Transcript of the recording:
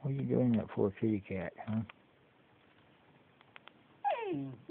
What are you doing that for, kitty cat, huh? Hey.